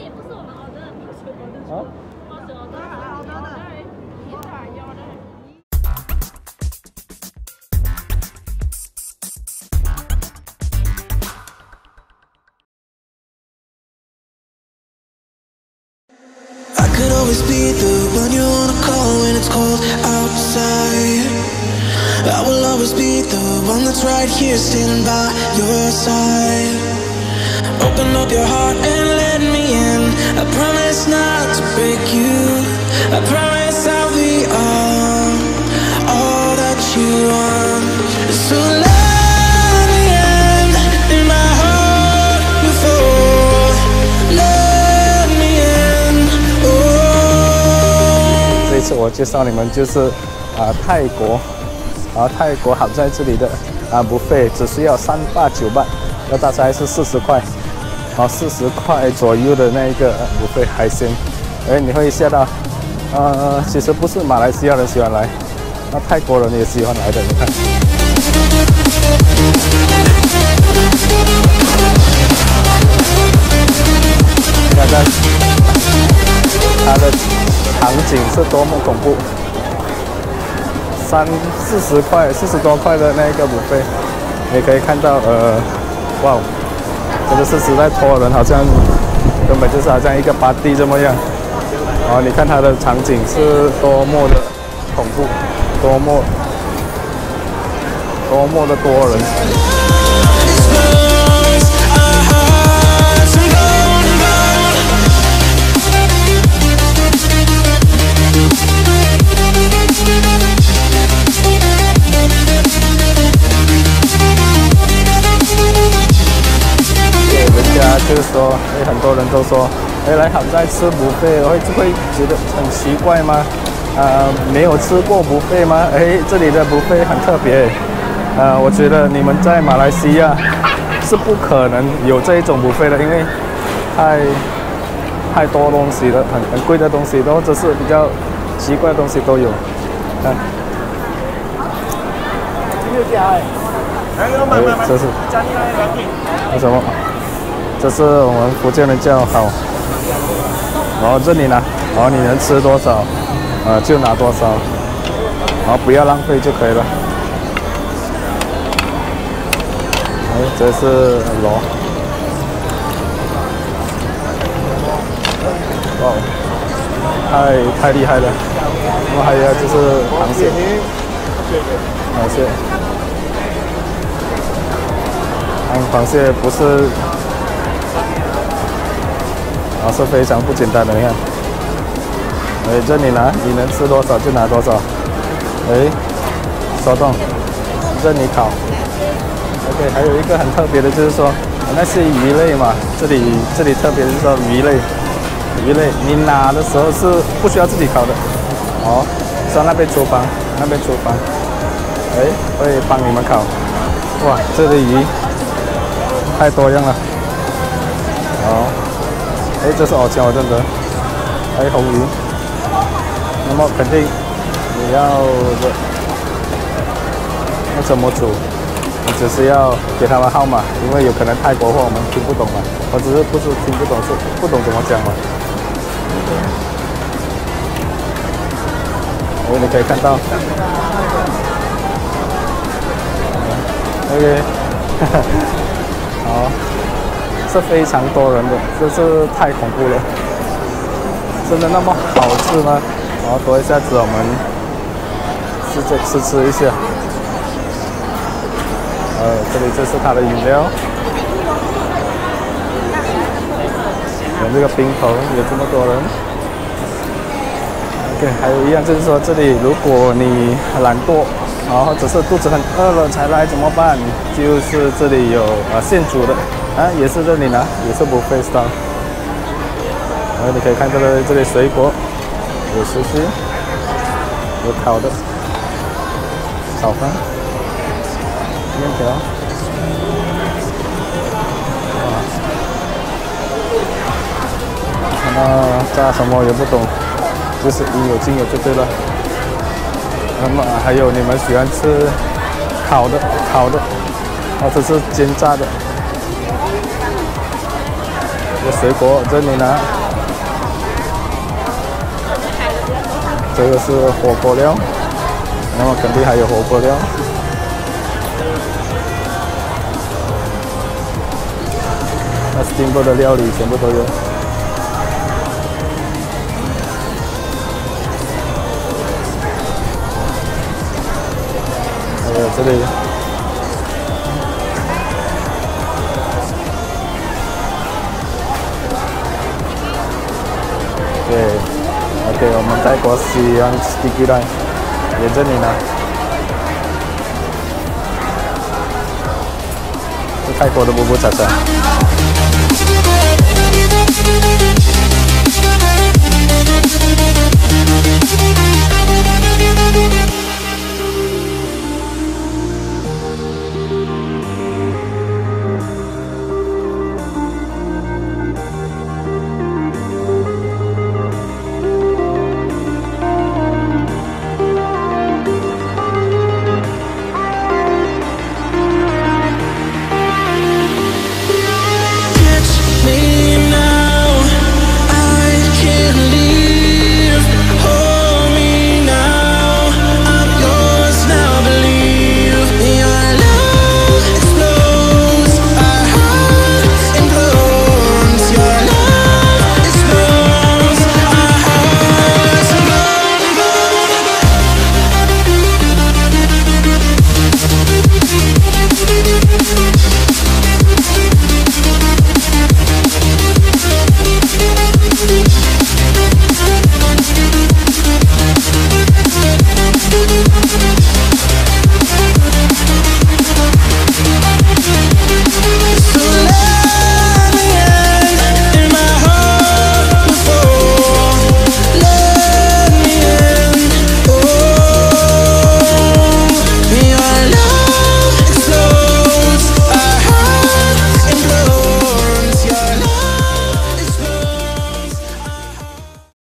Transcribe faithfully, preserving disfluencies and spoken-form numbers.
啊？ Could always be the one you wanna call when it's cold outside. I will always be the one that's right here standing by your side. Open up your heart and let me in. I promise not to break you. I promise I'll be all, all that you want. So let me in, in my heart before. Let me in. 这次我介绍你们就是啊、呃、泰国，啊泰国好在这里的啊buffet只需要三八九八，那大概是四十块，啊四十块左右的那个buffet海鲜，哎你会吓到，呃其实不是马来西亚人喜欢来，那泰国人也喜欢来的，你看。你看看它的场景是多么恐怖，三四十块、四十多块的那个buffet，你可以看到，呃，哇，真的是实在拖人，好像根本就是好像一个party这么样。哦，你看它的场景是多么的恐怖，多么多么的多人。 就是说，哎，很多人都说，哎，来好在吃buffet会会觉得很奇怪吗？啊、呃，没有吃过buffet吗？哎，这里的buffet很特别，呃，我觉得你们在马来西亚是不可能有这一种buffet的，因为太太多东西了，很很贵的东西，或者是比较奇怪的东西都有。看，哎，这是为什么？ 这是我们福建人叫好，然后这里呢，然后你能吃多少，呃，就拿多少，然后不要浪费就可以了。哎，这是螺，哇，太太厉害了。然后还有就是螃蟹，螃蟹，嗯，螃蟹不是。 啊，是非常不简单的，你看，哎，这里拿，你能吃多少就拿多少，哎，手动，任你烤。OK， 还有一个很特别的就是说，那是鱼类嘛，这里这里特别是说鱼类，鱼类你拿的时候是不需要自己烤的，哦，上那边厨房，那边厨房，哎，会帮你们烤。哇，这里鱼太多样了，好。 哎，这是蚵仔，真的，还有红鱼。那么肯定你要的，那怎么煮？你只是要给他们号码，因为有可能泰国话我们听不懂嘛，或者是不是听不懂，是不懂怎么讲嘛。哎，你可以看到 ，OK， 好。 是非常多人的，这是太恐怖了，真的那么好吃吗？然后多一下子我们试着吃吃一下。呃，这里就是它的饮料，有这个冰头，有这么多人。OK， 还有一样就是说，这里如果你懒惰，然后只是肚子很饿了才来怎么办？就是这里有呃现煮的。 啊，也是这里呢，也是buffet style。然后你可以看这个这里水果，有寿司，有烤的，炒饭，面条。啊，那炸什么也不懂，就是应有尽有就对了。那么还有你们喜欢吃烤的、烤的，或者是煎炸的。 这水果，这你拿。这个是火锅料，那么肯定还有火锅料。那 steamboat 的料理全部都有。还有这里。 对 ，OK， 我们泰国西洋 sticky rice， 也这里拿。是泰国的布布茶茶。